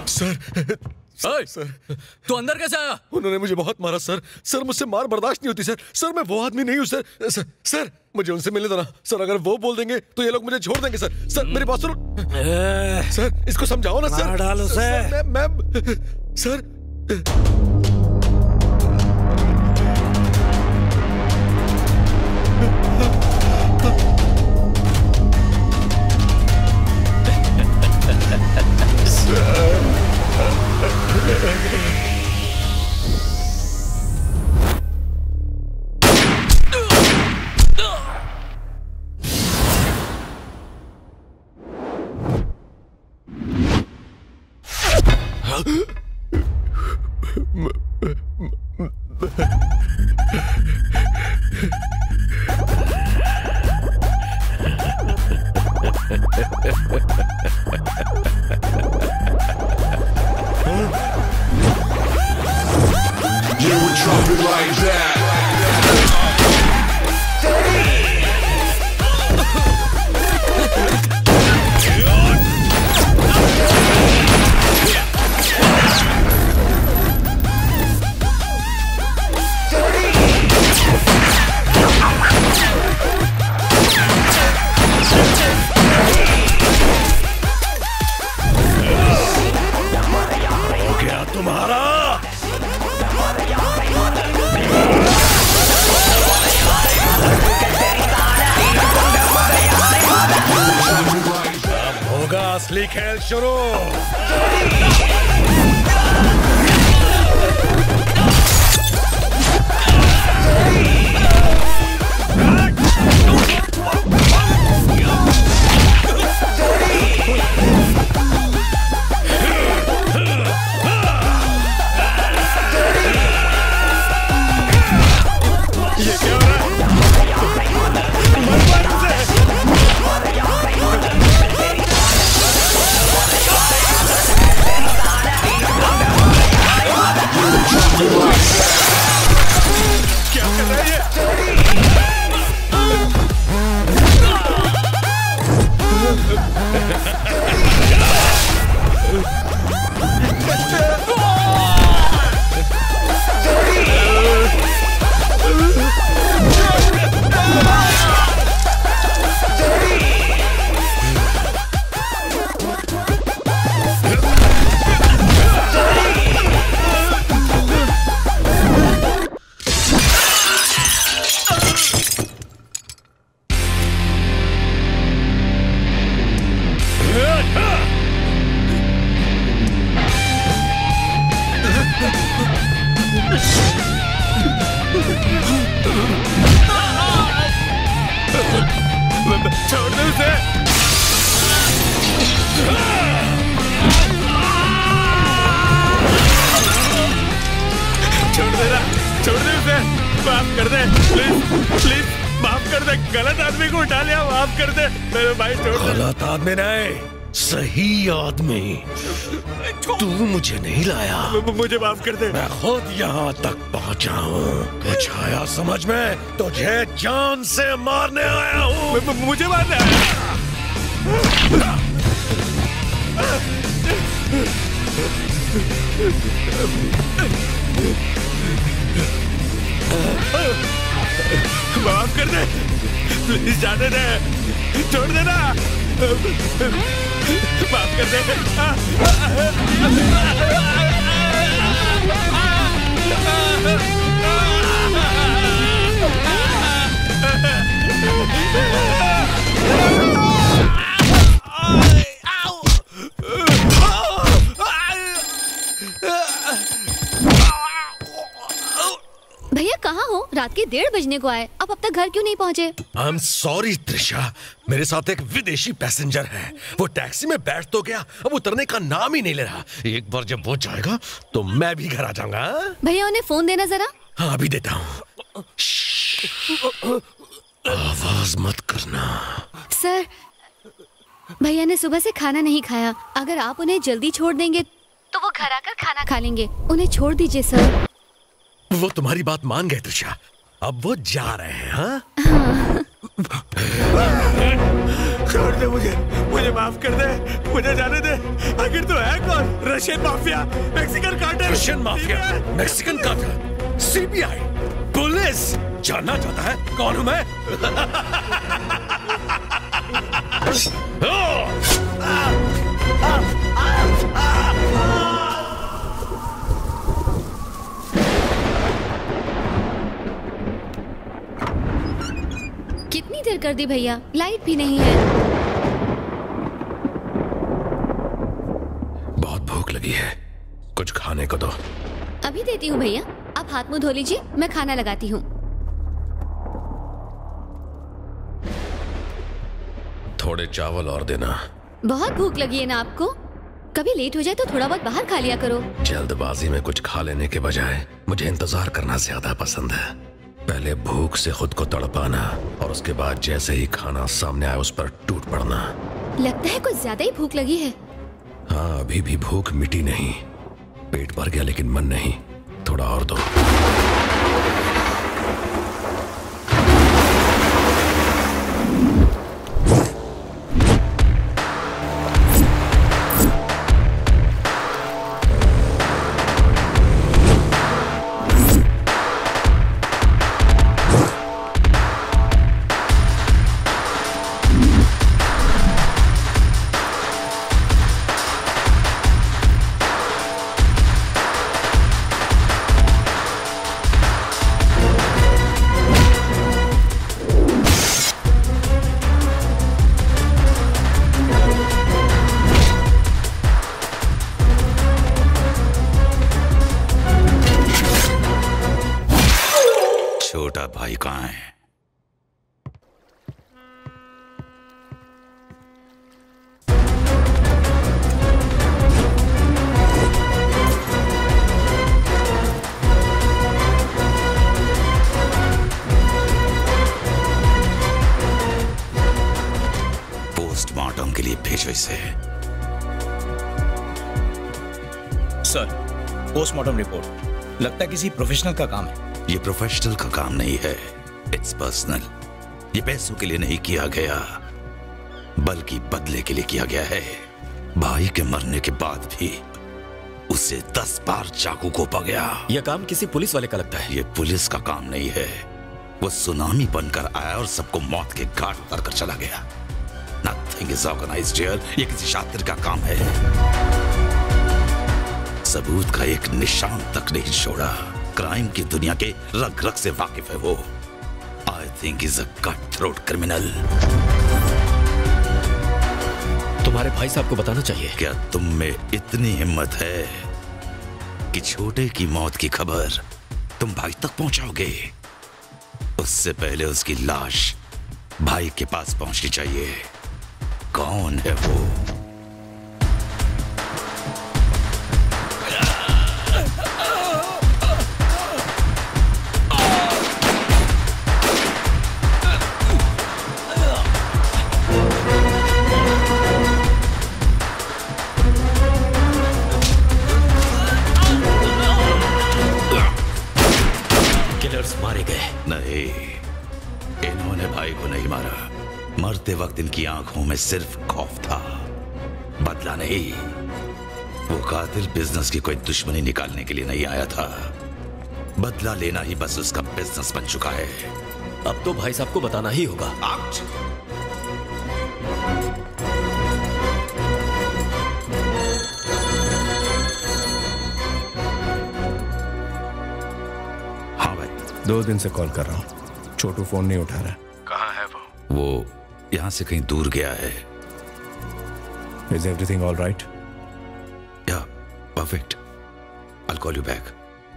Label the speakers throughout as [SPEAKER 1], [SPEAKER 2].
[SPEAKER 1] Sir
[SPEAKER 2] sir तू अंदर कैसे आया?
[SPEAKER 1] उन्होंने मुझे बहुत मारा सर। सर मुझसे मार बर्दाश्त नहीं होती सर। सर मैं वो आदमी नहीं हूँ सर। सर मुझे उनसे मिलने दो ना सर। अगर वो बोल देंगे तो ये लोग मुझे छोड़ देंगे सर। सर मेरी बात सुनो सर। इसको समझाओ ना सर।
[SPEAKER 3] डालो सर।
[SPEAKER 1] मैं सर
[SPEAKER 3] असली खेल शुरू।
[SPEAKER 1] मुझे माफ कर दे।
[SPEAKER 3] मैं खुद यहाँ तक पहुँचा हूँ। कुछ आया समझ में? तुझे जान से मारने आया हूँ।
[SPEAKER 1] मुझे मारने आया। माफ कर दे प्लीज, जाने दे, छोड़ देना, माफ कर दे।
[SPEAKER 4] भैया कहाँ हो? रात के 1:30 बजने को आए, अब तक घर क्यों नहीं पहुँचे?
[SPEAKER 3] आई एम सॉरी त्रिशा, मेरे साथ एक विदेशी पैसेंजर है। वो टैक्सी में बैठ तो गया, अब उतरने का नाम ही नहीं ले रहा। एक बार जब वो जाएगा तो मैं भी घर आ जाऊंगा।
[SPEAKER 4] भैया उन्हें फोन देना जरा।
[SPEAKER 3] हाँ अभी देता हूँ। आवाज मत करना।
[SPEAKER 4] सर भैया ने सुबह से खाना नहीं खाया, अगर आप उन्हें जल्दी छोड़ देंगे तो वो घर आकर खाना खा लेंगे। उन्हें छोड़ दीजिए सर।
[SPEAKER 3] वो तुम्हारी बात मान गए त्रिशा, अब वो जा रहे हैं। हाँ?
[SPEAKER 5] छोड़ दे मुझे माफ कर दे, मुझे जाने दे। आखिर तो है कौन? Russian mafia, Mexican cartel.
[SPEAKER 3] Russian mafia, Mexican cartel, CBI, police. जानना चाहता है कौन हूं मैं?
[SPEAKER 4] कितनी देर कर दी भैया, लाइट भी नहीं है।
[SPEAKER 3] बहुत भूख लगी है, कुछ खाने को दो।
[SPEAKER 4] अभी देती हूँ भैया, आप हाथ मुंह धो लीजिए, मैं खाना लगाती हूँ।
[SPEAKER 3] थोड़े चावल और देना।
[SPEAKER 4] बहुत भूख लगी है ना आपको? कभी लेट हो जाए तो थोड़ा बहुत बाहर खा लिया करो।
[SPEAKER 3] जल्दबाजी में कुछ खा लेने के बजाय मुझे इंतजार करना ज्यादा पसंद है। पहले भूख से खुद को तड़पाना और उसके बाद जैसे ही खाना सामने आए उस पर टूट पड़ना।
[SPEAKER 4] लगता है कुछ ज्यादा ही भूख लगी है।
[SPEAKER 3] हाँ, अभी भी भूख मिटी नहीं। पेट भर गया लेकिन मन नहीं। थोड़ा और दो।
[SPEAKER 5] छोटा भाई कहाँ है? पोस्टमार्टम के लिए भेजो इसे।
[SPEAKER 6] सर, पोस्टमार्टम रिपोर्ट लगता है किसी प्रोफेशनल का काम है।
[SPEAKER 5] ये प्रोफेशनल का काम नहीं है, इट्स पर्सनल। ये पैसों के लिए नहीं किया गया, बल्कि बदले के लिए किया गया है। भाई के मरने के बाद भी उसे 10 बार चाकू घोंपा गया।
[SPEAKER 2] यह काम किसी पुलिस वाले का लगता है।
[SPEAKER 5] ये पुलिस का काम नहीं है। वो सुनामी बनकर आया और सबको मौत के घाट उतर कर चला गया। Nothing is organized here. ये किसी शातिर का काम है। सबूत का एक निशान तक नहीं छोड़ा। क्राइम की दुनिया के रग रग से वाकिफ है वो। I think is a cut throat criminal.
[SPEAKER 2] तुम्हारे भाई साहब को बताना चाहिए।
[SPEAKER 5] क्या तुम में इतनी हिम्मत है कि छोटे की मौत की खबर तुम भाई तक पहुंचाओगे? उससे पहले उसकी लाश भाई के पास पहुंचनी चाहिए। कौन है वो?
[SPEAKER 2] मारे गए?
[SPEAKER 5] नहीं, इन्होंने भाई को नहीं मारा। मरते वक्त इनकी आंखों में सिर्फ खौफ था, बदला नहीं। वो कातिल बिजनेस की कोई दुश्मनी निकालने के लिए नहीं आया था। बदला लेना ही बस उसका बिजनेस बन चुका है।
[SPEAKER 2] अब तो भाई साहब को बताना ही होगा।
[SPEAKER 5] हाँ भाई,
[SPEAKER 6] 2 दिन से कॉल कर रहा हूँ, छोटू फोन नहीं उठा रहा।
[SPEAKER 5] कहाँ है वो? वो यहाँ से कहीं दूर गया है।
[SPEAKER 6] Is everything all right?
[SPEAKER 5] Yeah, perfect. I'll call you back.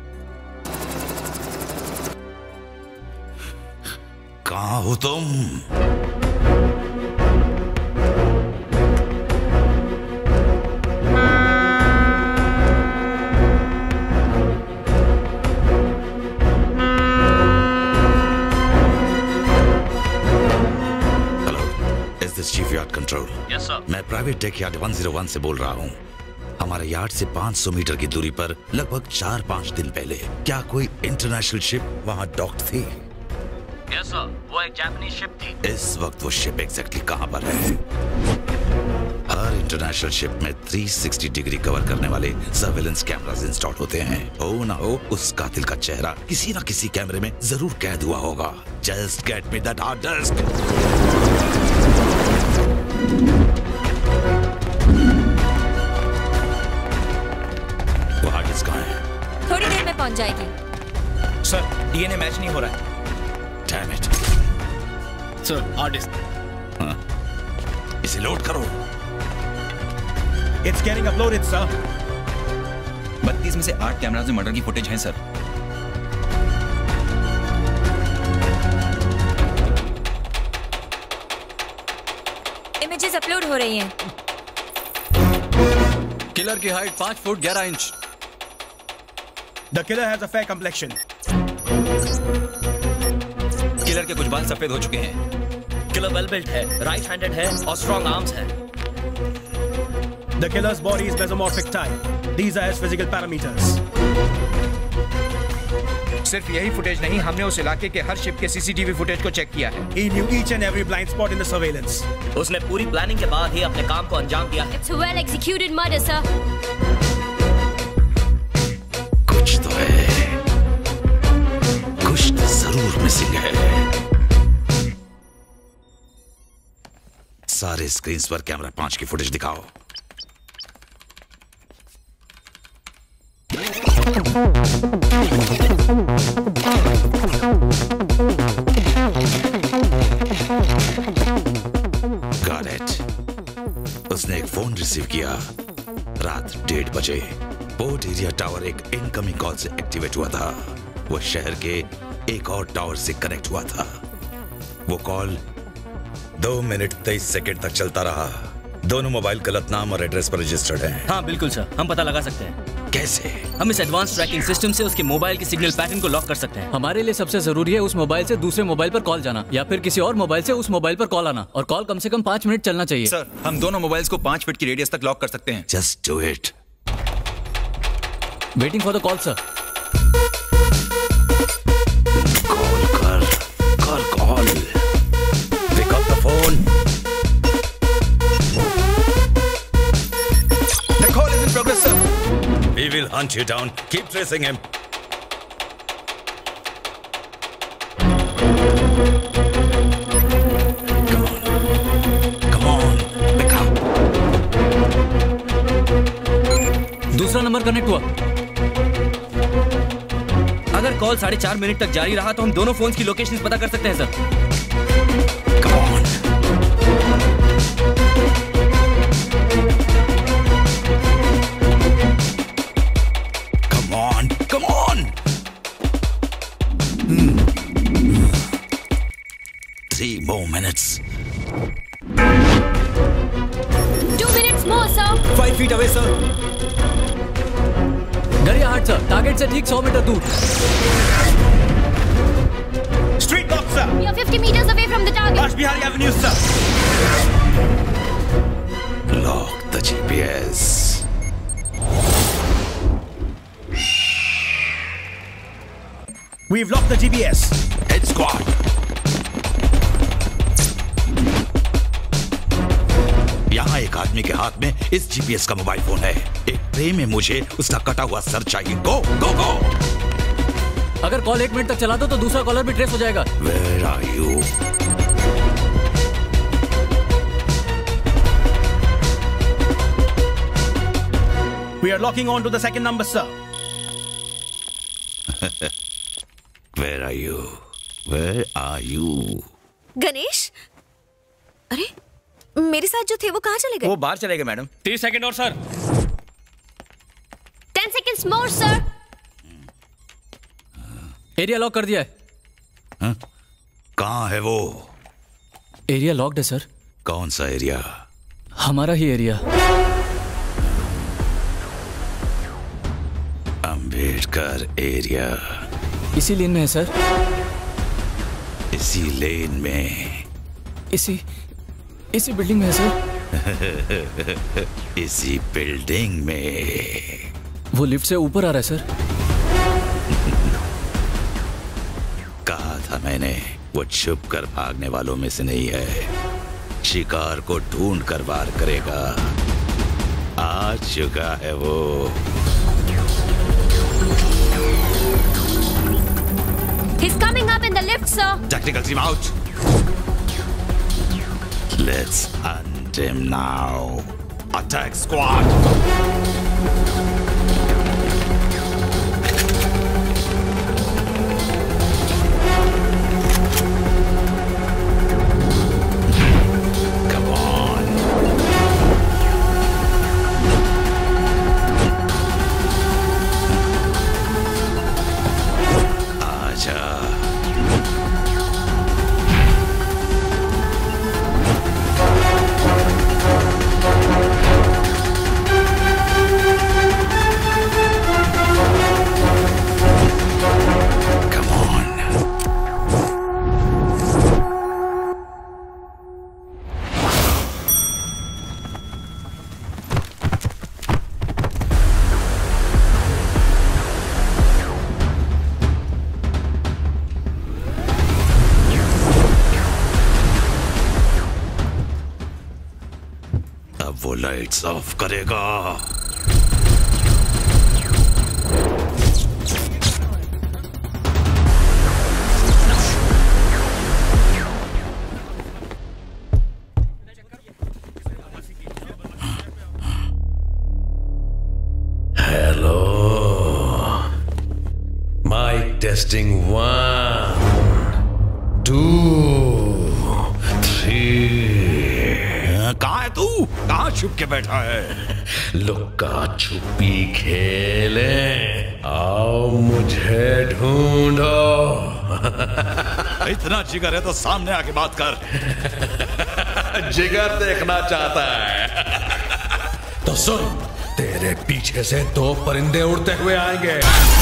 [SPEAKER 5] कहाँ हो तुम? Chief yard control.
[SPEAKER 7] Yes sir.
[SPEAKER 5] मैं प्राइवेट टेक यार्ड 101 से बोल रहा हूँ। हमारे यार्ड से 500 मीटर की दूरी पर लगभग 4-5 दिन पहले क्या कोई इंटरनेशनल शिप वहाँ डॉक्ड थी?
[SPEAKER 7] यस सर, वो एक जापानीज शिप थी।
[SPEAKER 5] इस वक्त वो शिप एग्जैक्टली कहां पर है? हर इंटरनेशनल शिप में 360 डिग्री कवर करने वाले सर्वेलेंस कैमरास इंस्टॉल होते हैं। हो ना हो, उस कातिल का चेहरा किसी ना किसी कैमरे में जरूर कैद हुआ होगा। Just get me that hard disk. वो हार्ड डिस्क कहां है?
[SPEAKER 8] थोड़ी देर में पहुंच जाएगी।
[SPEAKER 6] सर, डीएनए मैच नहीं हो रहा है।
[SPEAKER 5] Damn it.
[SPEAKER 6] Sir, hard disk.
[SPEAKER 5] हाँ, इसे लोड करो।
[SPEAKER 6] It's getting uploaded, sir. 32 में से 8 कैमरास में मर्डर की फुटेज है सर।
[SPEAKER 8] इमेजेस अपलोड हो रही हैं।
[SPEAKER 2] किलर की height 5 foot 11 inch.
[SPEAKER 6] The killer has a fair complexion. Killer के कुछ बाल सफेद हो चुके हैं।
[SPEAKER 7] किलर वेल बिल्ट है, राइट हैंडेड है और स्ट्रॉन्ग आर्म्स है।
[SPEAKER 6] The killer's body is mesomorphic type. These are his physical parameters. सिर्फ यही फुटेज नहीं, हमने उस इलाके के हर शिप के सीसीटीवी फुटेज को चेक किया है। He knew each and every blind spot in the surveillance.
[SPEAKER 7] उसने पूरी प्लानिंग के बाद ही अपने काम को अंजाम दिया है।
[SPEAKER 4] It's a well executed murder, sir.
[SPEAKER 5] कुछ तो है, कुछ तो जरूर मिसिंग है। सारे स्क्रीन पर कैमरा 5 की फुटेज दिखाओ। Got it. उसने एक फोन रिसीव किया रात 1:30 बजे। पोर्ट एरिया टावर एक इनकमिंग कॉल से एक्टिवेट हुआ था। वो शहर के एक और टावर से कनेक्ट हुआ था। वो कॉल 2 मिनट 23 सेकंड तक चलता रहा। दोनों मोबाइल गलत नाम और एड्रेस पर रजिस्टर्ड हैं।
[SPEAKER 7] हाँ बिल्कुल सर, हम पता लगा सकते हैं।
[SPEAKER 5] कैसे?
[SPEAKER 7] हम इस एडवांस ट्रैकिंग सिस्टम से उसके मोबाइल के सिग्नल पैटर्न को लॉक कर सकते हैं।
[SPEAKER 2] हमारे लिए सबसे जरूरी है उस मोबाइल से दूसरे मोबाइल पर कॉल जाना या फिर किसी और मोबाइल से उस मोबाइल पर कॉल आना, और कॉल कम से कम 5 मिनट चलना चाहिए।
[SPEAKER 6] सर, हम दोनों मोबाइल्स को 5 फीट की रेडियस तक लॉक कर सकते हैं।
[SPEAKER 5] Just do it.
[SPEAKER 2] Waiting for the call sir.
[SPEAKER 5] Call pick up the phone.
[SPEAKER 6] The call is in progress, sir.
[SPEAKER 5] We will hunt you down. Keep tracing him. Come on. Pick up.
[SPEAKER 2] दूसरा number connect हुआ।
[SPEAKER 7] अगर call 4.5 minute तक जारी रहा तो हम दोनों phones की लोकेशंस पता कर सकते हैं sir.
[SPEAKER 5] Come on. Come on. Come on. 3 more minutes.
[SPEAKER 4] 2 minutes more, sir.
[SPEAKER 6] 5 feet away, sir.
[SPEAKER 2] गरिया हाट सर, टारगेट से ठीक 100 मीटर दूर।
[SPEAKER 6] Street lock, sir.
[SPEAKER 4] You're 50 meters away from the target.
[SPEAKER 6] Raj Bihari Avenue, sir.
[SPEAKER 5] Lock the GPS.
[SPEAKER 6] We've locked the GPS.
[SPEAKER 5] Head squad. यहाँ एक आदमी के हाथ में इस जीपीएस का मोबाइल फोन है। एक ट्रे में मुझे उसका कटा हुआ सर चाहिए। गो गो गो।
[SPEAKER 2] अगर कॉल 1 मिनट तक चला दो तो दूसरा कॉलर भी ट्रेस हो जाएगा।
[SPEAKER 5] Where are you?
[SPEAKER 6] We are locking on to the second number, sir.
[SPEAKER 5] Where are you? Where are you?
[SPEAKER 8] Ganesh, अरे मेरे साथ जो थे वो कहाँ चले गए?
[SPEAKER 6] वो बाहर चले गए मैडम।
[SPEAKER 7] 30 सेकंड और sir.
[SPEAKER 4] 10 seconds more, sir.
[SPEAKER 2] Area lock कर दिया है।
[SPEAKER 5] हाँ? कहाँ है वो?
[SPEAKER 2] एरिया लॉक्ड है सर।
[SPEAKER 5] कौन सा एरिया?
[SPEAKER 2] हमारा ही एरिया।
[SPEAKER 5] अंबेडकर एरिया।
[SPEAKER 2] इसी लेन में है सर।
[SPEAKER 5] इसी लेन में?
[SPEAKER 2] इसी बिल्डिंग में है सर।
[SPEAKER 5] इसी बिल्डिंग में?
[SPEAKER 2] वो लिफ्ट से ऊपर आ रहा है सर।
[SPEAKER 5] कहा था मैंने, वो छुप कर भागने वालों में से नहीं है, शिकार को ढूंढ कर वार करेगा। आ चुका है वो।
[SPEAKER 4] He's coming up in the lift, sir.
[SPEAKER 5] Tactical team out. Let's hunt him now. Attack squad. Come on. Acha. वो लाइट्स ऑफ करेगा।
[SPEAKER 3] Hello, mic testing 1 2 3।
[SPEAKER 5] कहाँ है तू? कहाँ छुप के बैठा है?
[SPEAKER 3] लुक्का छुपी खेले, आओ मुझे ढूंढो।
[SPEAKER 5] इतना जिगर है तो सामने आके बात कर।
[SPEAKER 3] जिगर देखना चाहता है तो सुन, तेरे पीछे से 2 परिंदे उड़ते हुए आएंगे।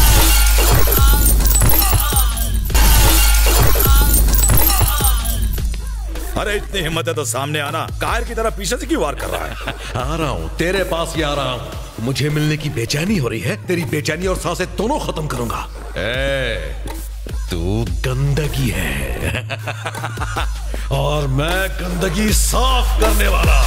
[SPEAKER 5] अरे इतनी हिम्मत है तो सामने आना। कायर की तरह पीछे से क्यों वार कर रहा है?
[SPEAKER 3] आ रहा हूं, तेरे पास ही आ रहा हूं। मुझे मिलने की बेचैनी हो रही है। तेरी बेचैनी और सांसें दोनों खत्म करूंगा। तू गंदगी है और मैं गंदगी साफ करने वाला।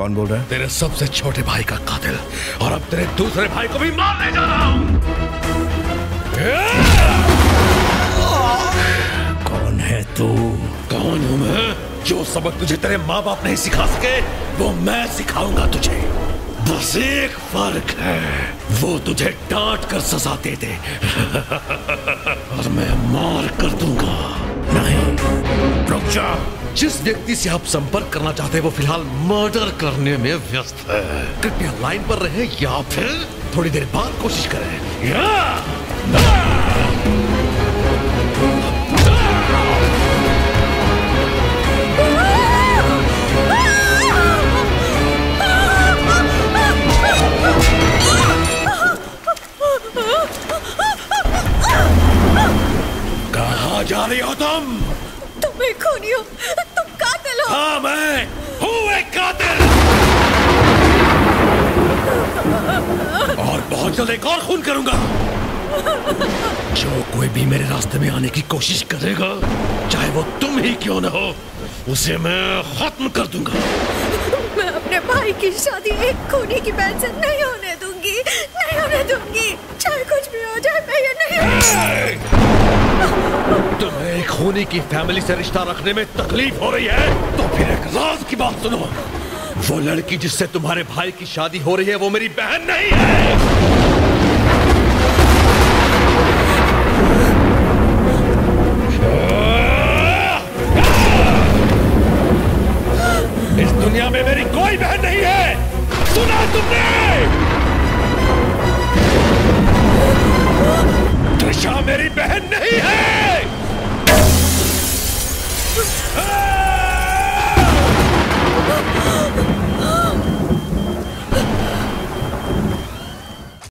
[SPEAKER 6] कौन बोल रहा है?
[SPEAKER 3] तेरे सबसे छोटे भाई का कातिल, और अब तेरे दूसरे भाई को भी मारने जा रहा हूं।
[SPEAKER 6] कौन है तू?
[SPEAKER 3] कौन हूं मैं? जो सबक तुझे तेरे माँ बाप नहीं सिखा सके वो मैं सिखाऊंगा तुझे। बस एक फर्क है, वो तुझे डांट कर सजा दे दे और मैं मार कर दूंगा।
[SPEAKER 6] नहीं,
[SPEAKER 3] रुक जा। जिस व्यक्ति से आप संपर्क करना चाहते हैं वो फिलहाल मर्डर करने में व्यस्त है। कृपया लाइन पर रहें या फिर थोड़ी देर बाद कोशिश करें। कहाँ जा रही हो तुम?
[SPEAKER 8] तुम एक खूनी हो, तुम कातिल हो।
[SPEAKER 3] हाँ, मैं हूँ एक कातिल, और बहुत जल्द एक और खून करूंगा। जो कोई भी मेरे रास्ते में आने की कोशिश करेगा, चाहे वो तुम ही क्यों न हो, उसे मैं खत्म कर दूंगा।
[SPEAKER 8] मैं अपने भाई की शादी एक खूनी की बहन से नहीं होने दूंगी, नहीं होने दूंगी। चाहे कुछ भी हो जाए, मैं ये नहीं।
[SPEAKER 3] तुम्हें एक खूनी की फैमिली से रिश्ता रखने में तकलीफ हो रही है तो फिर एक राज की बात सुनो। वो लड़की जिससे तुम्हारे भाई की शादी हो रही है वो मेरी बहन नहीं है। इस दुनिया में मेरी कोई बहन नहीं है। सुना तुमने? त्रिशा मेरी बहन नहीं है।